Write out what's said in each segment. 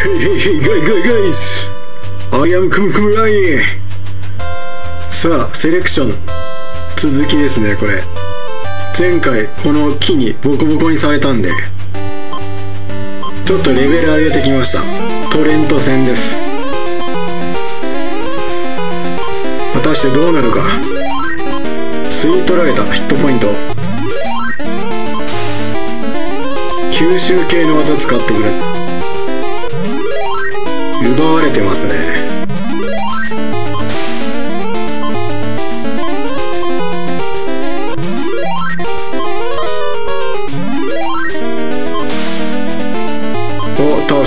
Hey, guys! I am Kumu Rai! さあ、セレクション。続きですね、これ。前回、この木にボコボコにされたんで、ちょっとレベル上げてきました。トレント戦です。果たしてどうなるか。吸い取られたヒットポイント。吸収系の技使ってくれ。奪われてますね。お、倒した。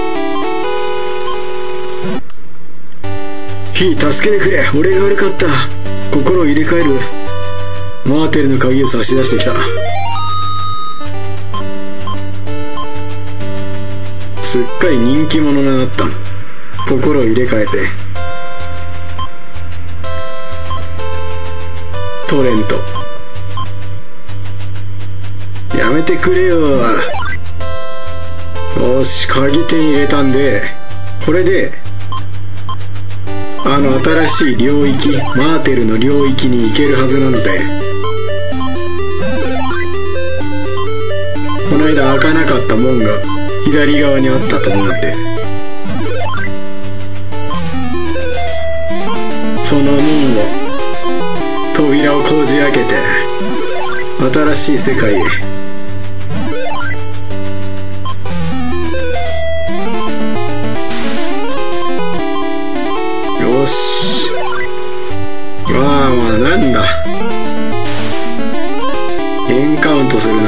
ヒー、助けてくれ。俺が悪かった。心を入れ替える。マーテルの鍵を差し出してきた。すっかり人気者になった。心を入れ替えて。トレント、やめてくれよ。よし、鍵手に入れたんで、これで新しい領域、マーテルの領域に行けるはずなので、この間開かなかった門が左側にあったと思うんで、その門を、扉をこじ開けて新しい世界へ。よし。まあなんだ、エンカウントするな。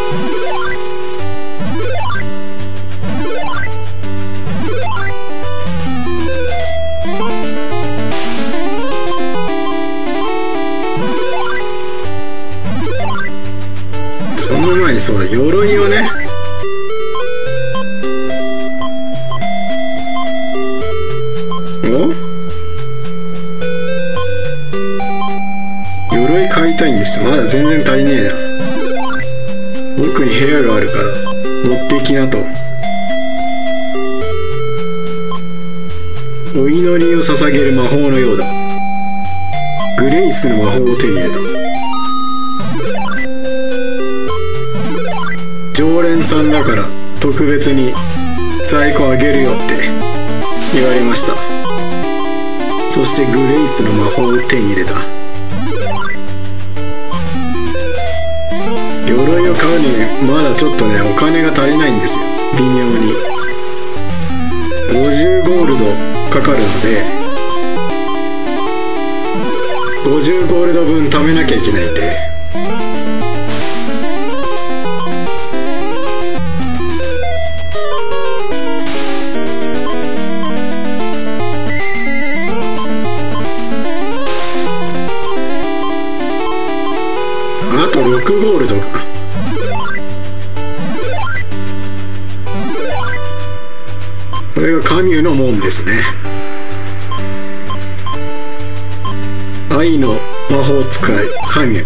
その前にそうだ、鎧をね。鎧買いたいんですよ。まだ全然足りねえな。奥に部屋があるから持っていきなと。お祈りを捧げる魔法のようだ。グレイスの魔法を手に入れた。常連さんだから特別に在庫あげるよって言われました。そしてグレイスの魔法を手に入れた。鎧を買うにまだちょっとね、お金が足りないんですよ。微妙に50ゴールドかかるので、50ゴールド分貯めなきゃいけないんで、あと6ゴールドか。これがカミュの門ですね。愛の魔法使いカミュ。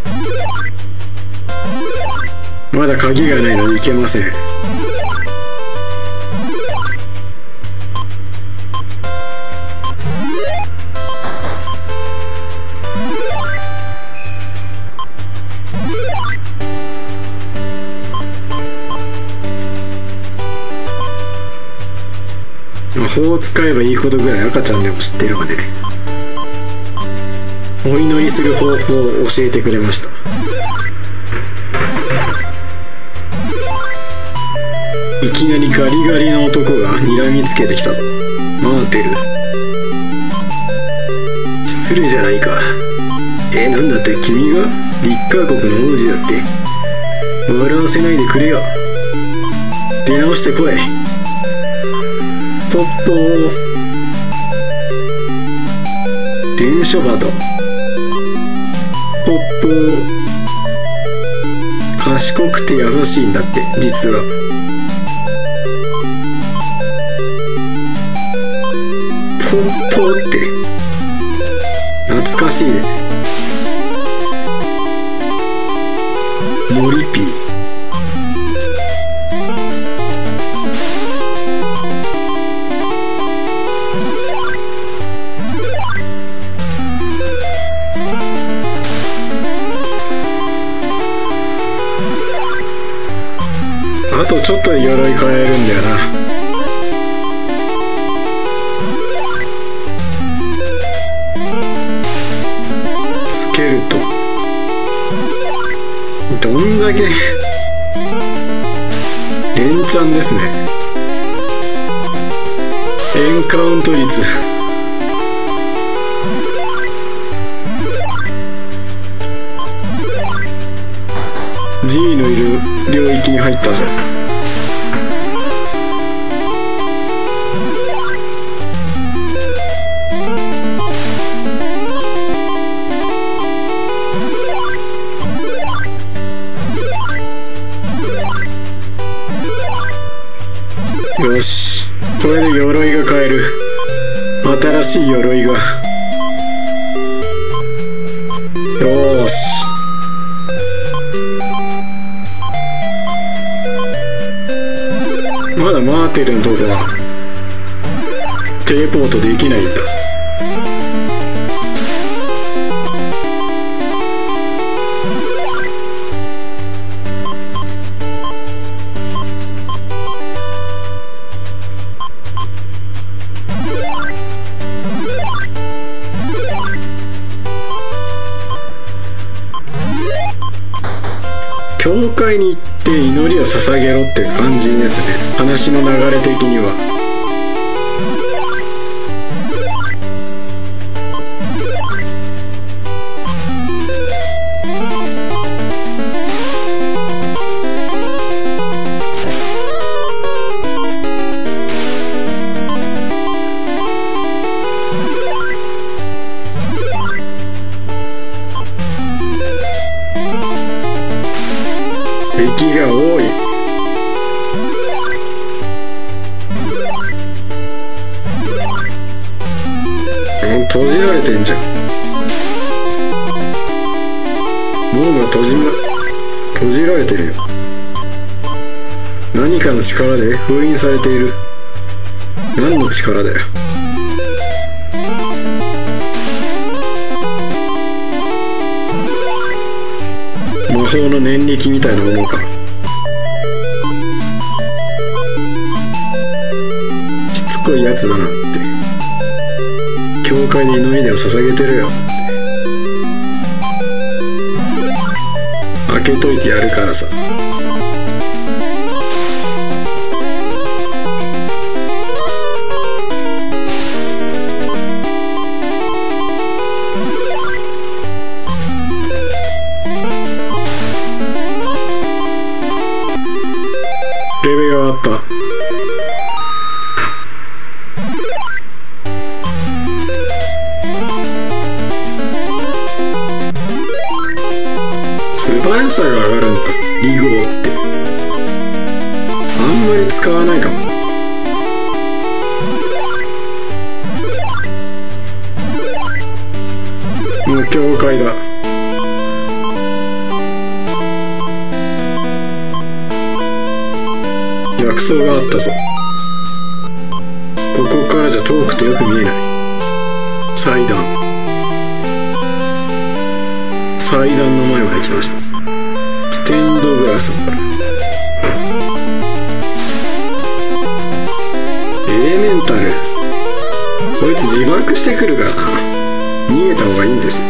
まだ鍵がないのに行けません。魔法を使えばいいことぐらい赤ちゃんでも知ってるわね。お祈りする方法を教えてくれました。いきなりガリガリの男が睨みつけてきたぞ。マーテル、失礼じゃないか。なんだって、君がリッカー国の王子だって。笑わせないでくれよ。出直してこい。ポッポー、伝書バト。ポッポー、賢くて優しいんだって、実は。ポッポーって懐かしいね。モリピー、 あとちょっとで鎧変えるんだよな。スケルトン、どんだけ連チャンですね。エンカウント率G のいる領域に入ったぞ。よし、これで鎧が買える。新しい鎧が。よーし、まだマーテルのとこはテレポートできないんだ。教会に行って祈りを捧げろって感じですね、話の流れ的には。敵が多い。閉じられてんじゃん。門が閉じられてるよ。何かの力で封印されている。何の力だよ。魔法の念力みたいなものか。しつこいやつだなって。教会で祈りでを捧げてるよって。開けといてやるからさ。レベルがあった。素早さが上がるんだ、リゴーって。あんまり使わないかも。もう教会だ。薬草があったぞ。ここからじゃ遠くてよく見えない。祭壇の前まで来ました。ステンドグラスもある。エレメンタル、こいつ自爆してくるからな。逃げた方がいいんですよ。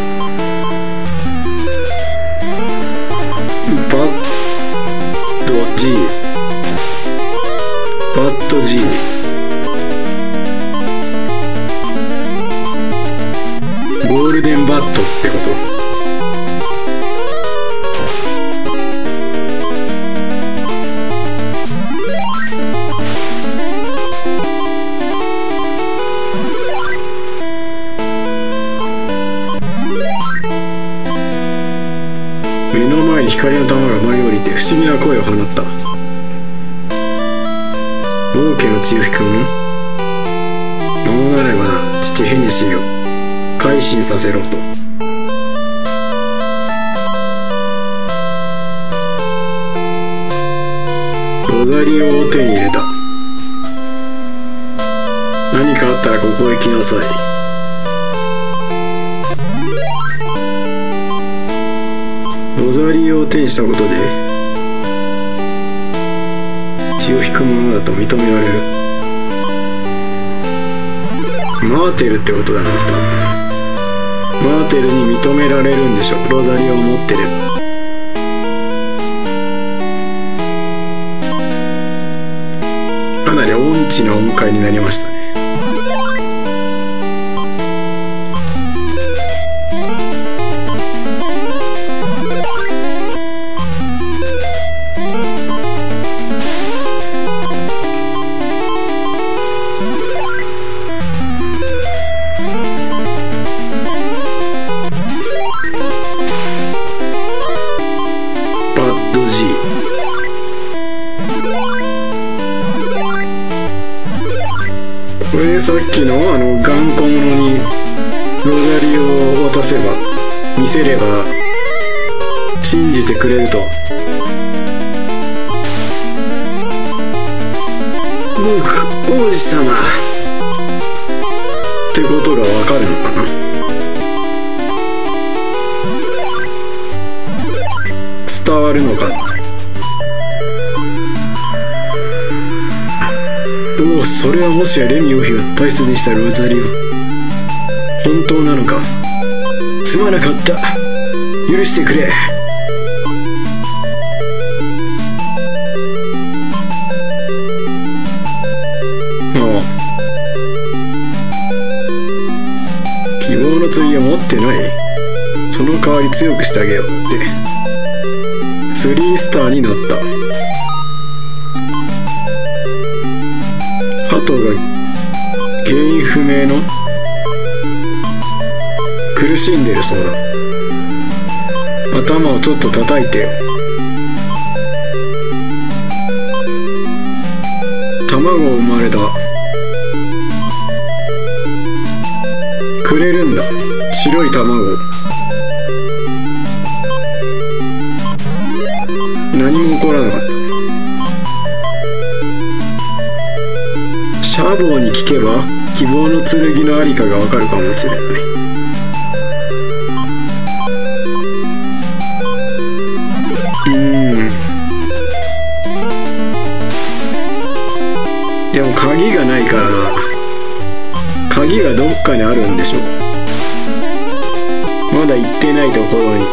バッド G、バッド G、ゴールデンバットってこと。目の前に光の玉が舞い降りて不思議な声を放った。王家の血を引くの？間もなれば父ヘネシーを改心させろと。ロザリオを手に入れた。何かあったらここへ来なさい。ロザリオを手にしたことでを引くものだと認められる。マーテルってことだな。マーテルに認められるんでしょ、ロザリオを持ってれば。かなり音痴な音階になりましたね。これでさっきの頑固者にロザリオを渡せば、見せれば信じてくれると。僕王子様ってことがわかるのかな。伝わるのかな。おお、それはもしやレミ王妃が大切にしたロザリオ、本当なのか。すまなかった、許してくれ。ああ、希望の剣を持ってない。その代わり強くしてあげようって。3スターになった。ハトが原因不明の苦しんでるそうだ。頭をちょっと叩いてよ。卵生まれた。くれるんだ、白い卵。何も起こらなかった。シャボーに聞けば希望の剣のありかがわかるかもしれない。でも鍵がないから、鍵がどっかにあるんでしょ。まだ行ってないところに。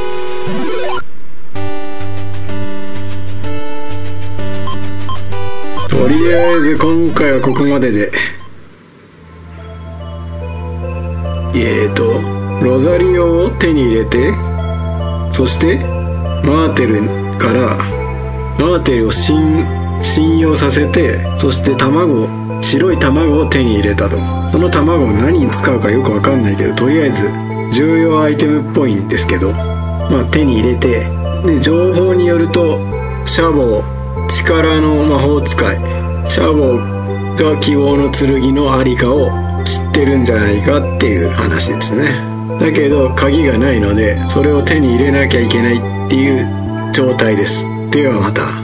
とりあえず今回はここまでで。ロザリオを手に入れて、そしてマーテルからマーテルを信用させて、そして白い卵を手に入れたと。その卵を何に使うかよくわかんないけど、とりあえず重要アイテムっぽいんですけど、手に入れて、で情報によるとシャボー、力の魔法使いシャボーが希望の剣のありかを知ってるんじゃないかっていう話ですね。だけど鍵がないので、それを手に入れなきゃいけないっていう状態です。ではまた。